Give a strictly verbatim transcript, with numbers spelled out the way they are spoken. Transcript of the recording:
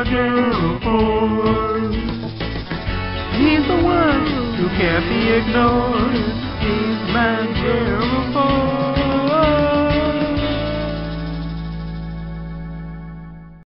about Gerald Ford. He's the one who can't be ignored.